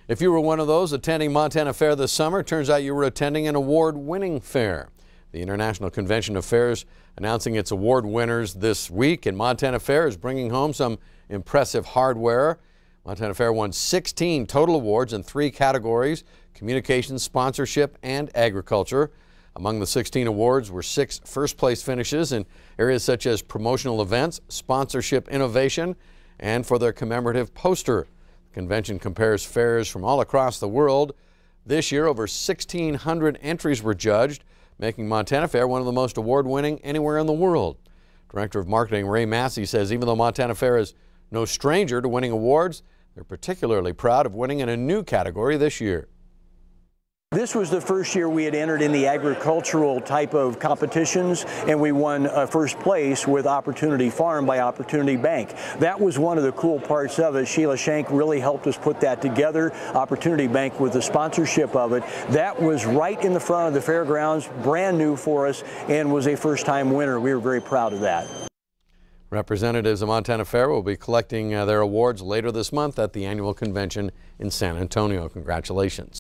If you were one of those attending Montana Fair this summer, turns out you were attending an award-winning fair. The International Convention of Fairs announcing its award winners this week, and Montana Fair is bringing home some impressive hardware. Montana Fair won 16 total awards in 3 categories: communications, sponsorship, and agriculture. Among the 16 awards were 6 first-place finishes in areas such as promotional events, sponsorship innovation, and for their commemorative poster. The convention compares fairs from all across the world. This year, over 1,600 entries were judged, making Montana Fair one of the most award-winning anywhere in the world. Director of Marketing Ray Massey says even though Montana Fair is no stranger to winning awards, they're particularly proud of winning in a new category this year. This was the first year we had entered in the agricultural type of competitions, and we won first place with Opportunity Farm by Opportunity Bank. That was one of the cool parts of it. Sheila Shank really helped us put that together. Opportunity Bank with the sponsorship of it. That was right in the front of the fairgrounds, brand new for us, and was a first-time winner. We were very proud of that. Representatives of Montana Fair will be collecting their awards later this month at the annual convention in San Antonio. Congratulations.